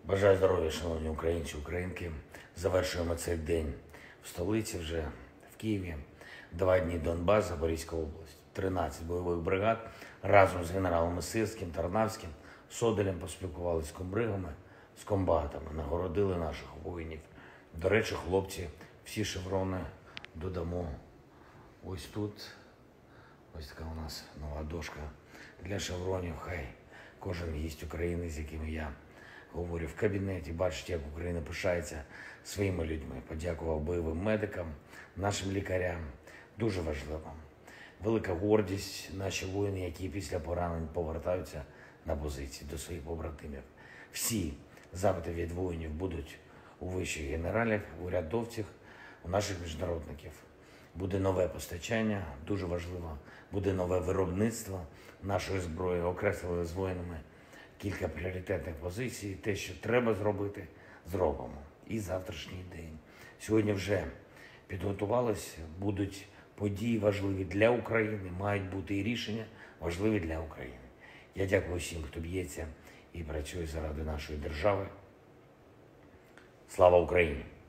Бажаю здоров'я, шановні українці, українки. Завершуємо цей день в столиці вже, в Києві. 2 дні Донбас, Запорізька область. 13 бойових бригад разом з генералами Сирським, Тарнавським, Содолем поспілкувалися з комбригами, з комбатами, нагородили наших воїнів. До речі, хлопці, всі шеврони додамо ось тут. Ось така у нас нова дошка для шевронів. Хай кожен гість України, з якими я говорю в кабінеті, бачить, як Україна пишається своїми людьми. Подякував бойовим медикам, нашим лікарям. Дуже важливо. Велика гордість наші воїни, які після поранень повертаються на позиції до своїх побратимів. Всі запити від воїнів будуть у вищих генералів, у урядовців, у наших міжнародників. Буде нове постачання, дуже важливо, буде нове виробництво нашої зброї, окреслили з воїнами кілька пріоритетних позицій. Те, що треба зробити, зробимо. І завтрашній день. Сьогодні вже підготувалися, будуть події важливі для України, мають бути і рішення важливі для України. Я дякую всім, хто б'ється і працює заради нашої держави. Слава Україні!